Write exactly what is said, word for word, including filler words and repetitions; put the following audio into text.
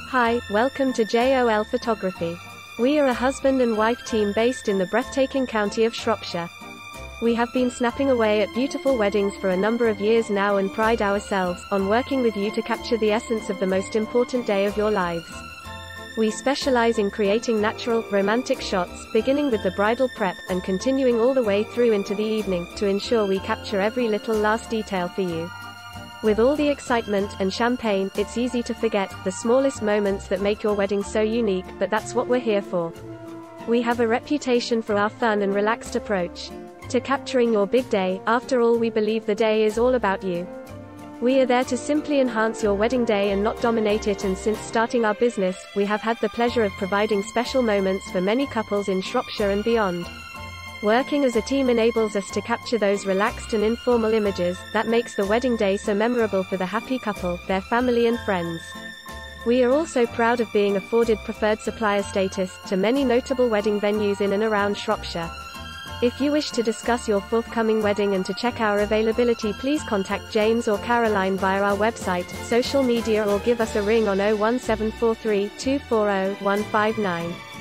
Hi, welcome to J O L Photography. We are a husband and wife team based in the breathtaking county of Shropshire. We have been snapping away at beautiful weddings for a number of years now and pride ourselves on working with you to capture the essence of the most important day of your lives. We specialize in creating natural, romantic shots, beginning with the bridal prep, and continuing all the way through into the evening, to ensure we capture every little last detail for you. With all the excitement and champagne, it's easy to forget the smallest moments that make your wedding so unique, but that's what we're here for. We have a reputation for our fun and relaxed approach to capturing your big day. After all, we believe the day is all about you. We are there to simply enhance your wedding day and not dominate it, and since starting our business, we have had the pleasure of providing special moments for many couples in Shropshire and beyond. Working as a team enables us to capture those relaxed and informal images that makes the wedding day so memorable for the happy couple, their family and friends. We are also proud of being afforded preferred supplier status to many notable wedding venues in and around Shropshire. If you wish to discuss your forthcoming wedding and to check our availability, please contact James or Caroline via our website, social media, or give us a ring on oh one seven four three, two four oh, one five nine.